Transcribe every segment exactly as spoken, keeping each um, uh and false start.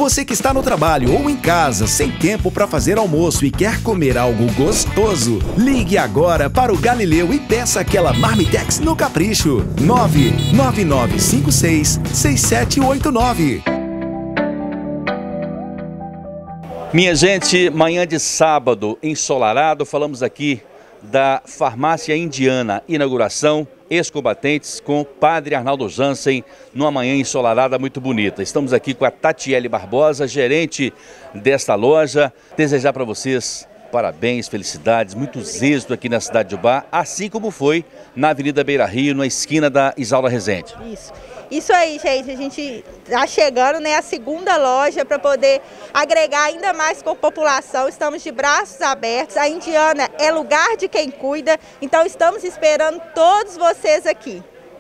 Você que está no trabalho ou em casa, sem tempo para fazer almoço e quer comer algo gostoso, ligue agora para o Galileu e peça aquela Marmitex no capricho. nove nove nove cinco seis seis sete oito nove. Minha gente, manhã de sábado, ensolarado, falamos aqui da Farmácia Indiana, inauguração, ex-combatentes com Padre Arnaldo Jansen, numa manhã ensolarada muito bonita. Estamos aqui com a Tatiele Barbosa, gerente desta loja. Desejar para vocês parabéns, felicidades, muitos êxitos aqui na cidade de Ubá, assim como foi na Avenida Beira Rio, na esquina da Isaura Rezende. Isso. Isso aí, gente, a gente está chegando, né, a segunda loja para poder agregar ainda mais com a população. Estamos de braços abertos, a Indiana é lugar de quem cuida, então estamos esperando todos vocês aqui.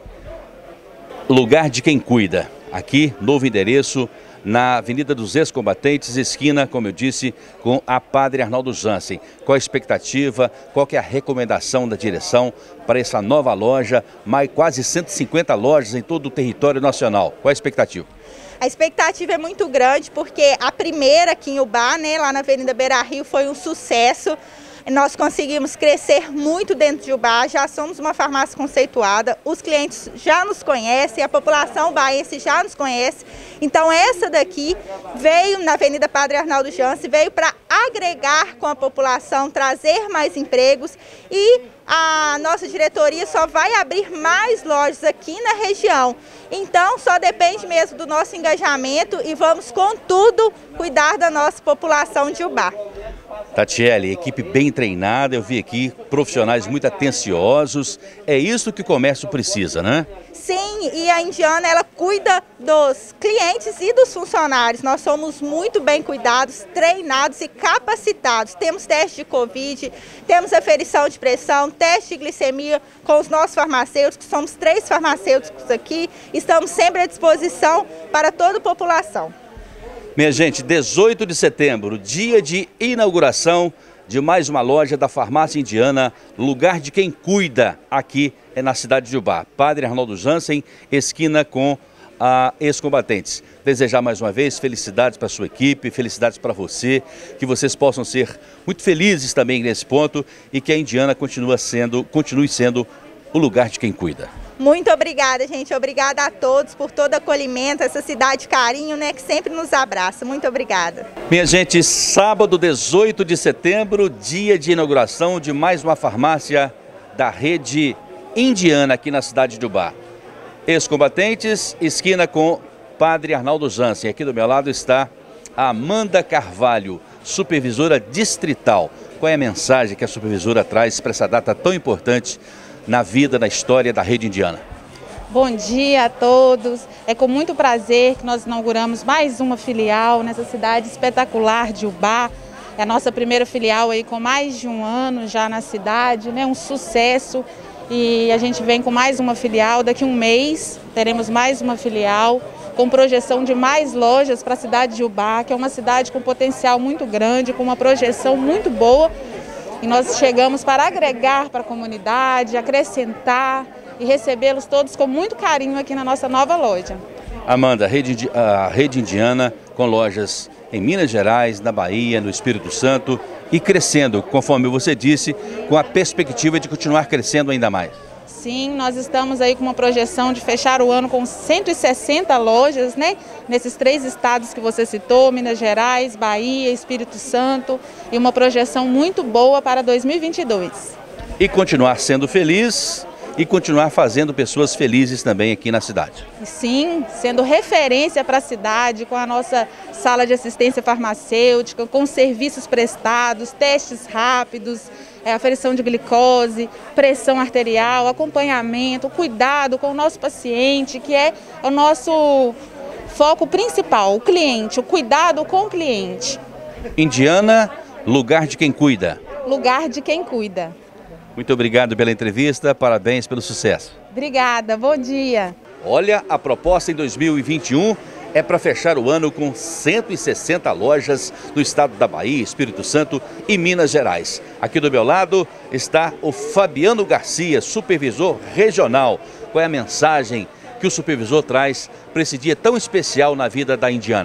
Lugar de quem cuida, aqui, novo endereço, na Avenida dos Ex-Combatentes, esquina, como eu disse, com a Padre Arnaldo Jansen. Qual a expectativa, qual que é a recomendação da direção para essa nova loja, mais quase cento e cinquenta lojas em todo o território nacional? Qual a expectativa? A expectativa é muito grande porque a primeira aqui em Ubá, né, lá na Avenida Beira Rio, foi um sucesso. Nós conseguimos crescer muito dentro de Ubá, já somos uma farmácia conceituada, os clientes já nos conhecem, a população baense já nos conhece. Então essa daqui veio na Avenida Padre Arnaldo Jansen, veio para agregar com a população, trazer mais empregos e a nossa diretoria só vai abrir mais lojas aqui na região. Então só depende mesmo do nosso engajamento e vamos com tudo cuidar da nossa população de Ubá. Tatiele, equipe bem treinada, eu vi aqui profissionais muito atenciosos, é isso que o comércio precisa, né? Sim, e a Indiana, ela cuida dos clientes e dos funcionários. Nós somos muito bem cuidados, treinados e capacitados. Temos teste de Covid, temos aferição de pressão, teste de glicemia com os nossos farmacêuticos, somos três farmacêuticos aqui, estamos sempre à disposição para toda a população. Minha gente, dezoito de setembro, dia de inauguração de mais uma loja da Farmácia Indiana, lugar de quem cuida aqui é na cidade de Ubá. Padre Arnaldo Jansen, esquina com a Ex-Combatentes. Desejar mais uma vez felicidades para a sua equipe, felicidades para você, que vocês possam ser muito felizes também nesse ponto e que a Indiana continue sendo, continue sendo o lugar de quem cuida. Muito obrigada, gente. Obrigada a todos por todo acolhimento, essa cidade de carinho, né, que sempre nos abraça. Muito obrigada. Minha gente, sábado dezoito de setembro, dia de inauguração de mais uma farmácia da rede Indiana aqui na cidade de Ubá. Ex-Combatentes, esquina com Padre Arnaldo Jansen. Aqui do meu lado está a Amanda Carvalho, supervisora distrital. Qual é a mensagem que a supervisora traz para essa data tão importante na vida, na história da rede Indiana? Bom dia a todos. É com muito prazer que nós inauguramos mais uma filial nessa cidade espetacular de Ubá. É a nossa primeira filial aí com mais de um ano já na cidade, né? Um sucesso. E a gente vem com mais uma filial. Daqui a um mês teremos mais uma filial com projeção de mais lojas para a cidade de Ubá, que é uma cidade com potencial muito grande, com uma projeção muito boa. E nós chegamos para agregar para a comunidade, acrescentar e recebê-los todos com muito carinho aqui na nossa nova loja. Amanda, a rede, a rede Indiana com lojas em Minas Gerais, na Bahia, no Espírito Santo e crescendo, conforme você disse, com a perspectiva de continuar crescendo ainda mais. Sim, nós estamos aí com uma projeção de fechar o ano com cento e sessenta lojas, né? Nesses três estados que você citou, Minas Gerais, Bahia, Espírito Santo, e uma projeção muito boa para dois mil e vinte e dois. E continuar sendo feliz e continuar fazendo pessoas felizes também aqui na cidade. Sim, sendo referência para a cidade, com a nossa sala de assistência farmacêutica, com serviços prestados, testes rápidos, é, aferição de glicose, pressão arterial, acompanhamento, cuidado com o nosso paciente, que é o nosso foco principal, o cliente, o cuidado com o cliente. Indiana, lugar de quem cuida. Lugar de quem cuida. Muito obrigado pela entrevista, parabéns pelo sucesso. Obrigada, bom dia. Olha, a proposta em dois mil e vinte e um é para fechar o ano com cento e sessenta lojas no estado da Bahia, Espírito Santo e Minas Gerais. Aqui do meu lado está o Fabiano Garcia, supervisor regional. Qual é a mensagem que o supervisor traz para esse dia tão especial na vida da Indiana?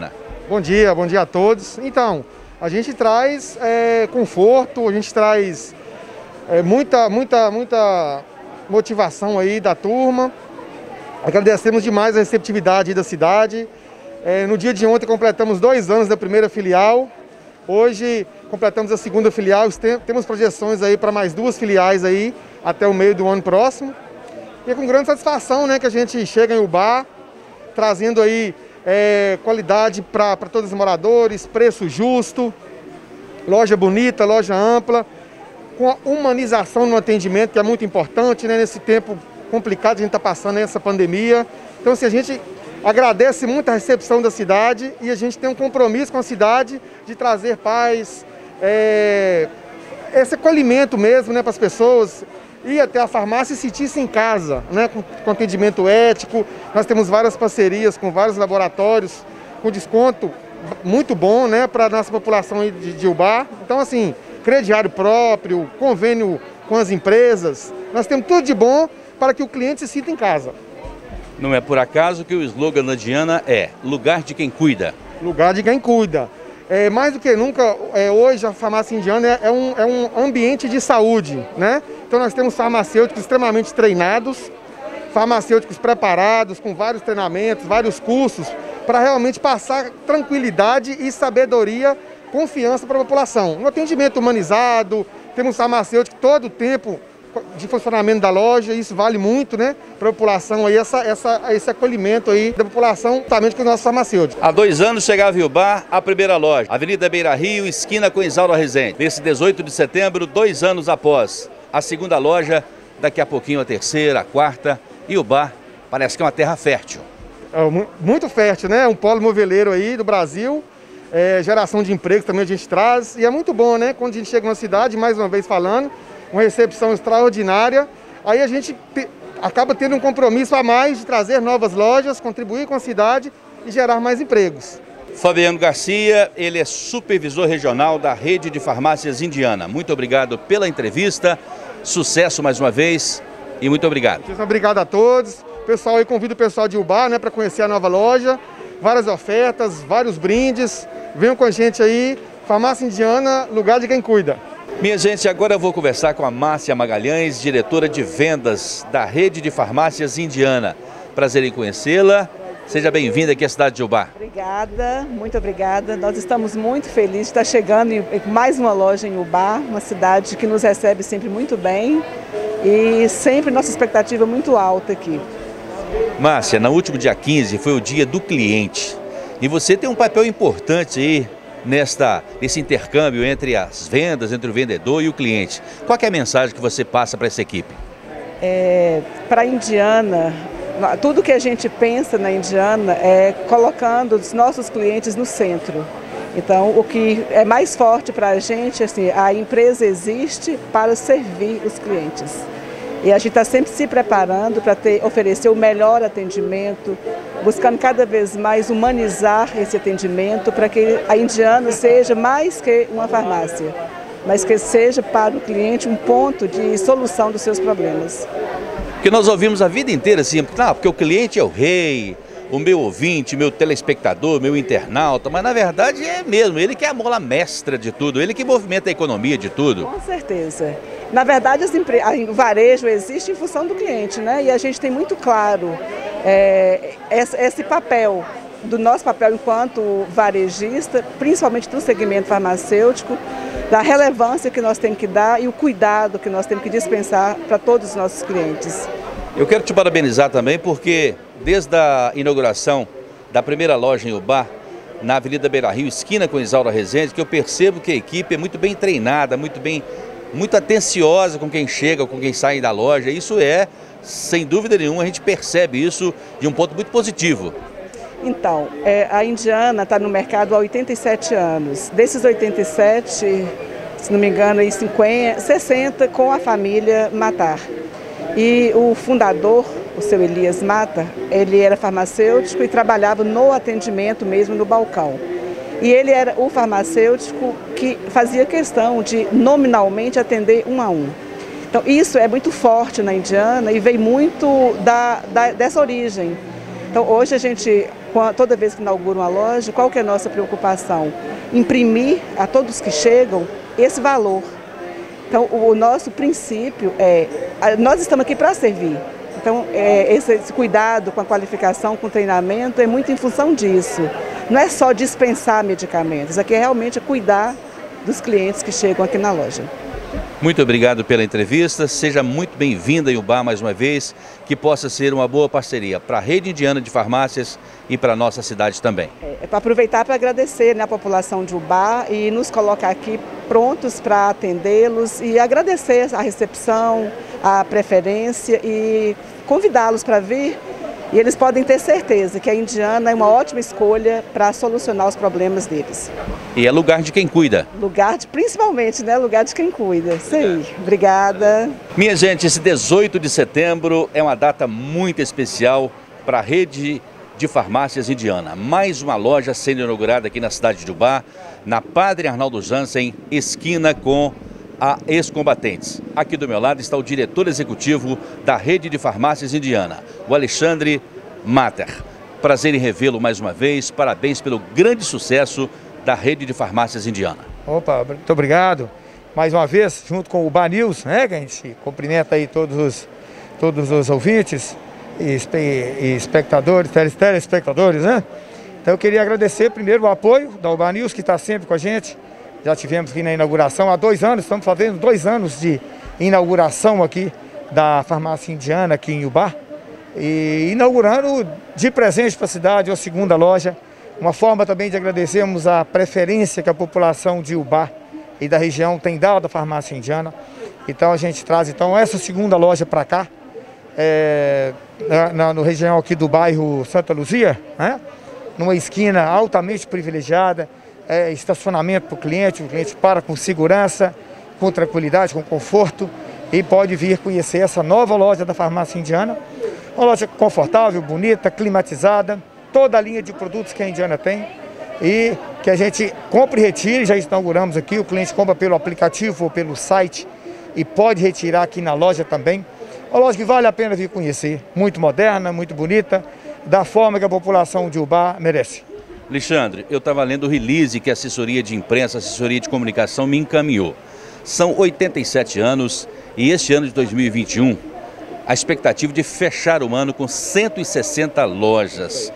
Bom dia, bom dia a todos. Então, a gente traz é, conforto, a gente traz é, muita, muita, muita motivação aí da turma. Agradecemos demais a receptividade da cidade. É, no dia de ontem completamos dois anos da primeira filial. Hoje completamos a segunda filial. Temos projeções aí para mais duas filiais aí até o meio do ano próximo. E é com grande satisfação, né, que a gente chega em Ubá, trazendo aí É, qualidade para todos os moradores, preço justo, loja bonita, loja ampla, com a humanização no atendimento, que é muito importante, né, nesse tempo complicado que a gente está passando, nessa pandemia. Então, assim, a gente agradece muito a recepção da cidade e a gente tem um compromisso com a cidade de trazer paz, é, esse acolhimento mesmo, né, para as pessoas. Ir até a farmácia e sentir-se em casa, né, com, com atendimento ético. Nós temos várias parcerias com vários laboratórios, com desconto muito bom, né, para a nossa população de, de Ubá. Então, assim, crediário próprio, convênio com as empresas, nós temos tudo de bom para que o cliente se sinta em casa. Não é por acaso que o slogan da Indiana é lugar de quem cuida. Lugar de quem cuida. É, mais do que nunca, é, hoje a farmácia indiana é, é, um, é um ambiente de saúde, né? Então nós temos farmacêuticos extremamente treinados, farmacêuticos preparados, com vários treinamentos, vários cursos, para realmente passar tranquilidade e sabedoria, confiança para a população. Um atendimento humanizado, temos farmacêutico todo o tempo de funcionamento da loja, isso vale muito, né, para a população, aí, essa, essa, esse acolhimento aí da população, juntamente com os nossos farmacêuticos. Há dois anos chegava em Ubá a primeira loja, Avenida Beira Rio, esquina com Isaura Rezende. Nesse dezoito de setembro, dois anos após. A segunda loja, daqui a pouquinho a terceira, a quarta, e Ubá parece que é uma terra fértil. É, muito fértil, né, um polo moveleiro aí do Brasil, é, geração de empregos também a gente traz, e é muito bom, né, quando a gente chega numa cidade, mais uma vez falando, uma recepção extraordinária, aí a gente te, acaba tendo um compromisso a mais de trazer novas lojas, contribuir com a cidade e gerar mais empregos. Fabiano Garcia, ele é supervisor regional da rede de farmácias Indiana. Muito obrigado pela entrevista, sucesso mais uma vez e muito obrigado. Obrigado a todos. Pessoal, eu convido o pessoal de Ubá, né, para conhecer a nova loja, várias ofertas, vários brindes. Venham com a gente aí, Farmácia Indiana, lugar de quem cuida. Minha gente, agora eu vou conversar com a Márcia Magalhães, diretora de vendas da rede de farmácias Indiana. Prazer em conhecê-la. Seja bem-vinda aqui à cidade de Ubá. Obrigada, muito obrigada. Nós estamos muito felizes de estar chegando em mais uma loja em Ubá, uma cidade que nos recebe sempre muito bem e sempre nossa expectativa é muito alta aqui. Márcia, no último dia quinze foi o dia do cliente e você tem um papel importante aí Nesta, nesse intercâmbio entre as vendas, entre o vendedor e o cliente. Qual que é a mensagem que você passa para essa equipe? É, para a Indiana, tudo que a gente pensa na Indiana é colocando os nossos clientes no centro. Então, o que é mais forte para a gente, assim, a empresa existe para servir os clientes. E a gente está sempre se preparando para ter, oferecer o melhor atendimento, buscando cada vez mais humanizar esse atendimento para que a Indiana seja mais que uma farmácia, mas que seja para o cliente um ponto de solução dos seus problemas. Porque nós ouvimos a vida inteira assim, ah, porque o cliente é o rei, o meu ouvinte, meu telespectador, meu internauta, mas na verdade é mesmo, ele que é a mola mestra de tudo, ele que movimenta a economia de tudo. Com certeza. Na verdade, as empre... o varejo existe em função do cliente, né? E a gente tem muito claro é, esse papel, do nosso papel enquanto varejista, principalmente do segmento farmacêutico, da relevância que nós temos que dar e o cuidado que nós temos que dispensar para todos os nossos clientes. Eu quero te parabenizar também porque desde a inauguração da primeira loja em Ubá, na Avenida Beira Rio, esquina com Isaura Rezende, que eu percebo que a equipe é muito bem treinada, muito bem, muito atenciosa com quem chega, com quem sai da loja. Isso é, sem dúvida nenhuma, a gente percebe isso de um ponto muito positivo. Então, é, a Indiana está no mercado há oitenta e sete anos. Desses oitenta e sete, se não me engano, aí cinquenta, sessenta com a família Matar. E o fundador, o seu Elias Mata, ele era farmacêutico e trabalhava no atendimento mesmo no balcão. E ele era o farmacêutico que fazia questão de nominalmente atender um a um. Então isso é muito forte na Indiana e veio muito da, da, dessa origem. Então hoje a gente toda vez que inaugura uma loja, qual que é a nossa preocupação? Imprimir a todos que chegam esse valor. Então, o nosso princípio é, nós estamos aqui para servir. Então, é, esse, esse cuidado com a qualificação, com o treinamento, é muito em função disso. Não é só dispensar medicamentos, aqui é realmente cuidar dos clientes que chegam aqui na loja. Muito obrigado pela entrevista, seja muito bem-vinda em Ubá mais uma vez, que possa ser uma boa parceria para a rede indiana de farmácias e para a nossa cidade também. É, é para aproveitar para agradecer, né, a população de Ubá e nos colocar aqui prontos para atendê-los e agradecer a recepção, a preferência e convidá-los para vir. E eles podem ter certeza que a Indiana é uma ótima escolha para solucionar os problemas deles. E é lugar de quem cuida. Lugar de, principalmente, né? Lugar de quem cuida. Isso aí. Obrigada. Minha gente, esse dezoito de setembro é uma data muito especial para a rede de farmácias indiana. Mais uma loja sendo inaugurada aqui na cidade de Ubá, na Padre Arnaldo Jansen, esquina com a Ex-Combatentes. Aqui do meu lado está o diretor executivo da rede de farmácias indiana, o Alexandre Mater. Prazer em revê-lo mais uma vez, parabéns pelo grande sucesso da rede de farmácias indiana. Opa, muito obrigado. Mais uma vez, junto com o Ubá News, né, que a gente cumprimenta aí todos os, todos os ouvintes e, e espectadores, telespectadores, né? Então eu queria agradecer primeiro o apoio da Ubá News, que está sempre com a gente. Já tivemos aqui na inauguração há dois anos, estamos fazendo dois anos de inauguração aqui da farmácia indiana aqui em Ubá. E inaugurando de presente para a cidade a segunda loja. Uma forma também de agradecermos a preferência que a população de Ubá e da região tem dado à farmácia indiana. Então a gente traz então essa segunda loja para cá, é, na, na no região aqui do bairro Santa Luzia, né? Numa esquina altamente privilegiada. É, estacionamento para o cliente, o cliente para com segurança, com tranquilidade, com conforto e pode vir conhecer essa nova loja da farmácia indiana. Uma loja confortável, bonita, climatizada, toda a linha de produtos que a Indiana tem e que a gente compra e retire, já inauguramos aqui, o cliente compra pelo aplicativo ou pelo site e pode retirar aqui na loja também. Uma loja que vale a pena vir conhecer, muito moderna, muito bonita, da forma que a população de Ubá merece. Alexandre, eu estava lendo o release que a assessoria de imprensa, a assessoria de comunicação me encaminhou. São oitenta e sete anos e este ano de dois mil e vinte e um, a expectativa de fechar o ano com cento e sessenta lojas.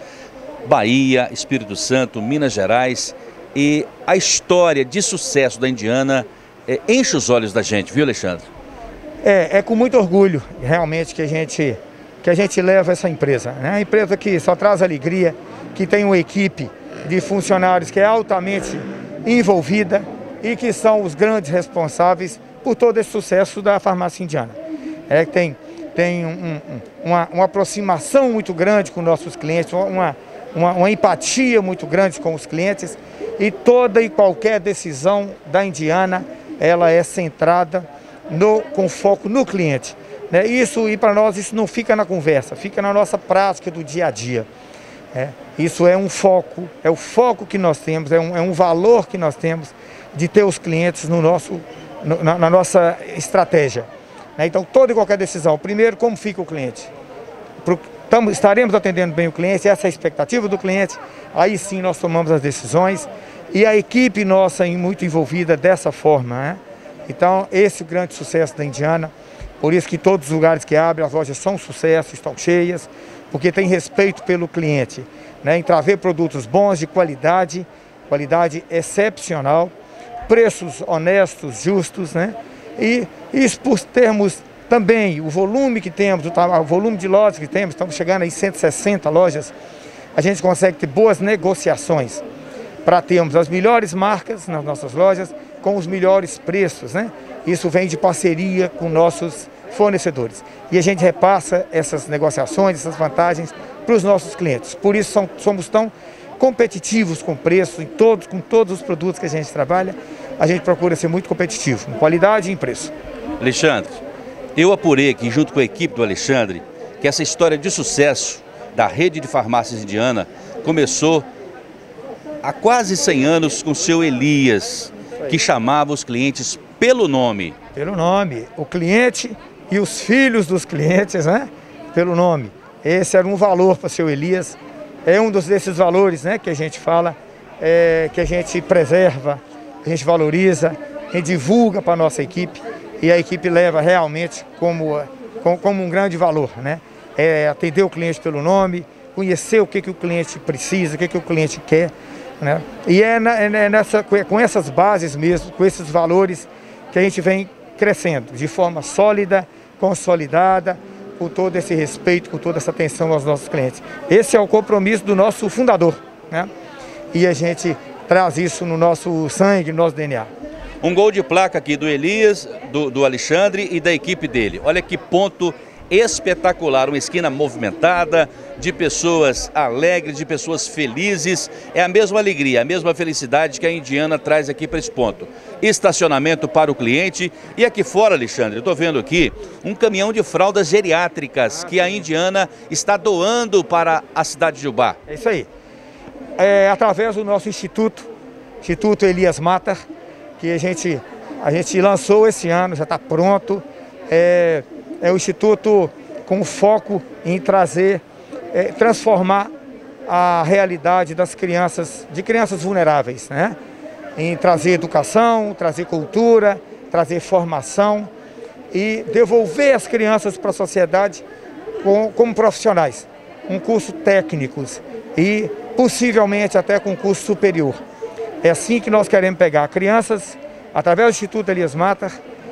Bahia, Espírito Santo, Minas Gerais e a história de sucesso da Indiana é, enche os olhos da gente, viu, Alexandre? É, é com muito orgulho realmente que a gente, que a gente leva essa empresa, né? A empresa que só traz alegria, que tem uma equipe de funcionários que é altamente envolvida e que são os grandes responsáveis por todo esse sucesso da farmácia indiana. É que tem, tem um, um, uma, uma aproximação muito grande com nossos clientes, uma, uma, uma empatia muito grande com os clientes e toda e qualquer decisão da Indiana, ela é centrada no, com foco no cliente. Né? Isso, e para nós, isso não fica na conversa, fica na nossa prática do dia a dia. É, isso é um foco, é o foco que nós temos, é um, é um valor que nós temos de ter os clientes no nosso, no, na, na nossa estratégia. Né? Então, toda e qualquer decisão, primeiro, como fica o cliente? Pro, tamo, estaremos atendendo bem o cliente, essa é a expectativa do cliente, aí sim nós tomamos as decisões e a equipe nossa é muito envolvida dessa forma. Né? Então, esse é o grande sucesso da Indiana, por isso que todos os lugares que abrem, as lojas são um sucesso, estão cheias, porque tem respeito pelo cliente, né, em trazer produtos bons, de qualidade, qualidade excepcional, preços honestos, justos, né, e isso por termos também o volume que temos, o volume de lojas que temos, estamos chegando aí cento e sessenta lojas, a gente consegue ter boas negociações para termos as melhores marcas nas nossas lojas com os melhores preços, né? Isso vem de parceria com nossos fornecedores. E a gente repassa essas negociações, essas vantagens para os nossos clientes. Por isso são, somos tão competitivos com preço, em todos, com todos os produtos que a gente trabalha, a gente procura ser muito competitivo, em qualidade e em preço. Alexandre, eu apurei aqui, junto com a equipe do Alexandre, que essa história de sucesso da rede de farmácias indiana começou há quase cem anos com o seu Elias, que chamava os clientes pelo nome. Pelo nome, o cliente e os filhos dos clientes, né? Pelo nome. Esse era um valor para o seu Elias, é um dos desses valores, né, que a gente fala, é, que a gente preserva, a gente valoriza, a gente divulga para a nossa equipe e a equipe leva realmente como, como, como um grande valor, né? É atender o cliente pelo nome, conhecer o que, que o cliente precisa, o que, que o cliente quer, né? E é, na, é nessa, com essas bases mesmo, com esses valores que a gente vem crescendo de forma sólida, consolidada, com todo esse respeito, com toda essa atenção aos nossos clientes. Esse é o compromisso do nosso fundador, né? E a gente traz isso no nosso sangue, no nosso D N A. Um gol de placa aqui do Elias, do, do Alexandre e da equipe dele. Olha que ponto espetacular, uma esquina movimentada, de pessoas alegres, de pessoas felizes. É a mesma alegria, a mesma felicidade que a Indiana traz aqui para esse ponto. Estacionamento para o cliente. E aqui fora, Alexandre, eu estou vendo aqui um caminhão de fraldas geriátricas que a Indiana está doando para a cidade de Ubá. É isso aí. É, através do nosso instituto, Instituto Elias Matar, que a gente, a gente lançou esse ano, já está pronto. É, é o instituto com foco em trazer, é, transformar a realidade das crianças, de crianças vulneráveis, né? Em trazer educação, trazer cultura, trazer formação e devolver as crianças para a sociedade com, como profissionais, com cursos técnicos e possivelmente até com curso superior. É assim que nós queremos pegar crianças, através do Instituto Elias Matar,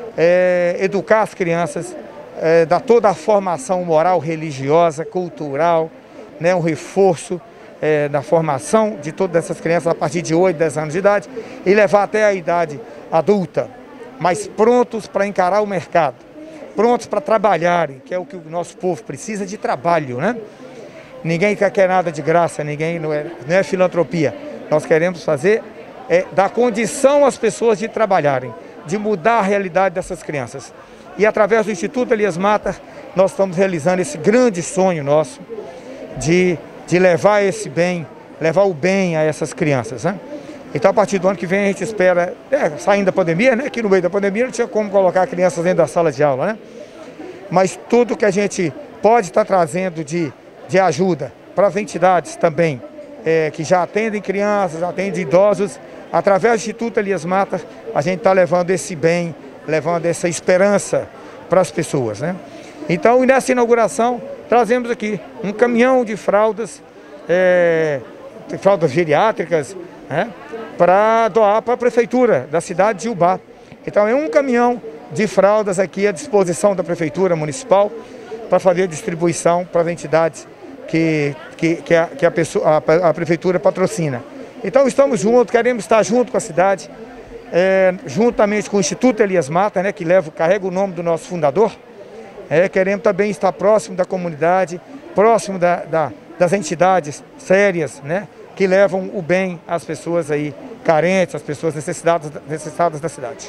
é, educar as crianças, é, dar toda a formação moral, religiosa, cultural, né, um reforço é, da formação de todas essas crianças a partir de oito, dez anos de idade e levar até a idade adulta, mas prontos para encarar o mercado, prontos para trabalharem, que é o que o nosso povo precisa de trabalho, né? Ninguém quer nada de graça, ninguém não é, não é filantropia. Nós queremos fazer é dar condição às pessoas de trabalharem, de mudar a realidade dessas crianças. E através do Instituto Elias Matar, nós estamos realizando esse grande sonho nosso de, de levar esse bem, levar o bem a essas crianças, né? Então, a partir do ano que vem, a gente espera, é, saindo da pandemia, né? Que no meio da pandemia não tinha como colocar crianças dentro da sala de aula, né? Mas tudo que a gente pode estar trazendo de, de ajuda para as entidades também, é, que já atendem crianças, atendem idosos, através do Instituto Elias Matar, a gente está levando esse bem, levando essa esperança para as pessoas, né? Então, nessa inauguração, trazemos aqui um caminhão de fraldas, é, fraldas geriátricas, né, para doar para a prefeitura da cidade de Ubá. Então, é um caminhão de fraldas aqui à disposição da prefeitura municipal para fazer distribuição para as entidades que, que, que, a, que a, pessoa, a, a prefeitura patrocina. Então, estamos juntos, queremos estar junto com a cidade, é, juntamente com o Instituto Elias Matar, né, que leva, carrega o nome do nosso fundador. É, queremos também estar próximo da comunidade, próximo da, da, das entidades sérias, né, que levam o bem às pessoas aí carentes, às pessoas necessitadas, necessitadas da cidade.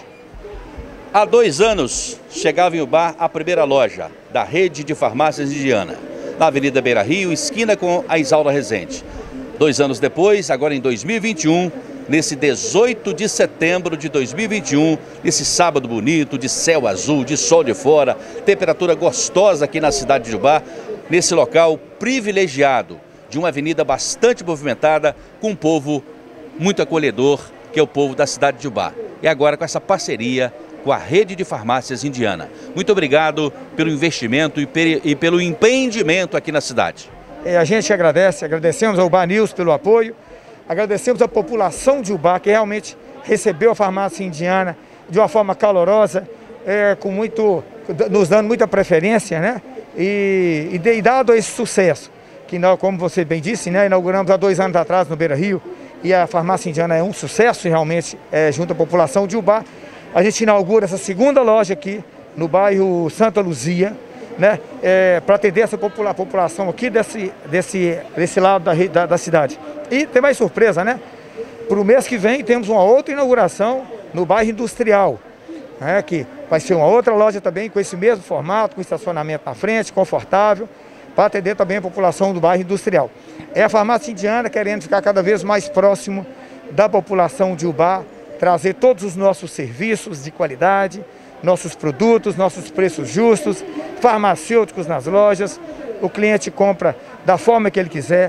Há dois anos chegava em Ubá a primeira loja da rede de farmácias Indiana, na Avenida Beira Rio, esquina com a Isaura Rezende. Dois anos depois, agora em dois mil e vinte e um, nesse dezoito de setembro de dois mil e vinte e um, nesse sábado bonito, de céu azul, de sol de fora, temperatura gostosa aqui na cidade de Ubá, nesse local privilegiado, de uma avenida bastante movimentada, com um povo muito acolhedor, que é o povo da cidade de Ubá. E agora com essa parceria com a rede de farmácias Indiana. Muito obrigado pelo investimento e, e pelo empreendimento aqui na cidade. É, a gente agradece, agradecemos ao Ubá News pelo apoio, agradecemos a população de Ubá, que realmente recebeu a farmácia Indiana de uma forma calorosa, é, com muito, nos dando muita preferência, né? E, e, e dado esse sucesso, que nós, como você bem disse, né, inauguramos há dois anos atrás no Beira Rio, e a farmácia Indiana é um sucesso realmente, é, junto à população de Ubá. A gente inaugura essa segunda loja aqui no bairro Santa Luzia, né, é, para atender essa popula a população aqui desse, desse, desse lado da, da, da cidade. E tem mais surpresa, né? Para o mês que vem temos uma outra inauguração no bairro Industrial, né, que vai ser uma outra loja também com esse mesmo formato, com estacionamento na frente, confortável, para atender também a população do bairro Industrial. É a farmácia Indiana querendo ficar cada vez mais próximo da população de Ubá, trazer todos os nossos serviços de qualidade, nossos produtos, nossos preços justos, farmacêuticos nas lojas. O cliente compra da forma que ele quiser,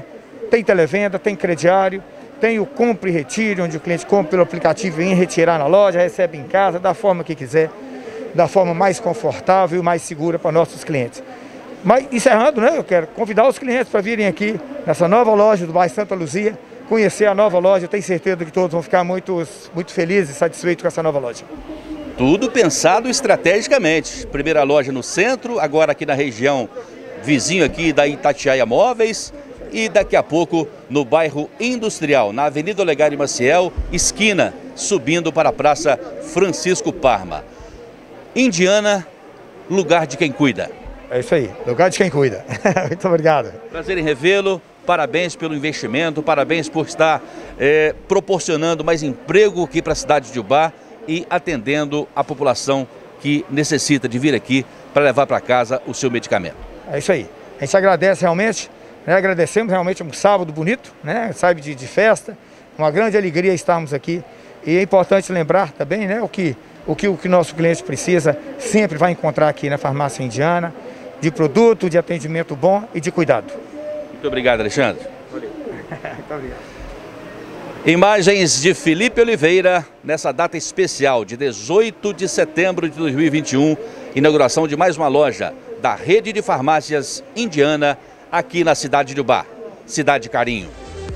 tem televenda, tem crediário, tem o compre e retire, onde o cliente compra pelo aplicativo e vem retirar na loja, recebe em casa, da forma que quiser, da forma mais confortável e mais segura para nossos clientes. Mas encerrando, né, eu quero convidar os clientes para virem aqui nessa nova loja do bairro Santa Luzia, conhecer a nova loja. Eu tenho certeza que todos vão ficar muito, muito felizes e satisfeitos com essa nova loja. Tudo pensado estrategicamente. Primeira loja no centro, agora aqui na região vizinho aqui da Itatiaia Móveis e daqui a pouco no bairro Industrial, na Avenida Olegário Maciel, esquina, subindo para a Praça Francisco Parma. Indiana, lugar de quem cuida. É isso aí, lugar de quem cuida. Muito obrigado. Prazer em revê-lo. Parabéns pelo investimento, parabéns por estar é, proporcionando mais emprego aqui para a cidade de Ubá e atendendo a população que necessita de vir aqui para levar para casa o seu medicamento. É isso aí. A gente agradece realmente, né? Agradecemos realmente um sábado bonito, né? Sábado de, de festa, uma grande alegria estarmos aqui. E é importante lembrar também, né, o que o que o que nosso cliente precisa sempre vai encontrar aqui na Farmácia Indiana, de produto, de atendimento bom e de cuidado. Muito obrigado, Alexandre. Valeu. Muito obrigado. Imagens de Felipe Oliveira nessa data especial de dezoito de setembro de dois mil e vinte e um, inauguração de mais uma loja da rede de farmácias Indiana aqui na cidade de Ubá, Cidade de Carinho.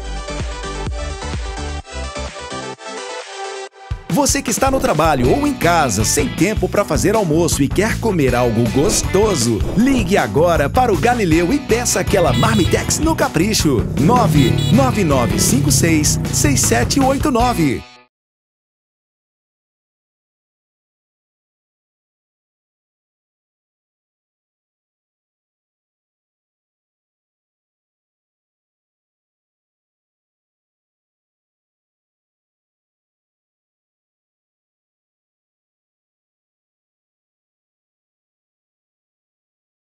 Você que está no trabalho ou em casa, sem tempo para fazer almoço e quer comer algo gostoso, ligue agora para o Galileu e peça aquela Marmitex no capricho. nove nove nove cinco seis seis sete oito nove.